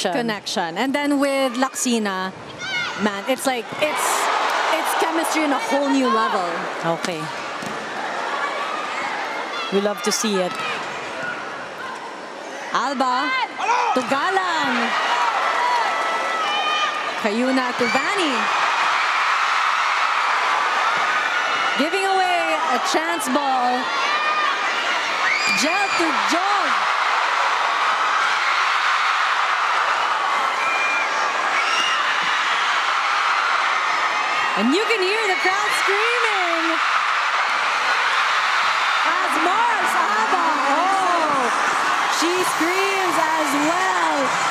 connection. And then with Laksina, man, it's like, it's chemistry on a whole new level. Okay. We love to see it. Alba to Galang. Kayuna to Vani. Giving away a chance ball. Gel to Jog. And you can hear the crowd screaming as Mars Alba. Oh, she screams as well.